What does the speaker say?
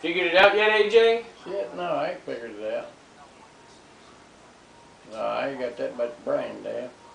Figured it out yet, AJ? Shit, no, I ain't figured it out. No, I ain't got that much brain, Dad.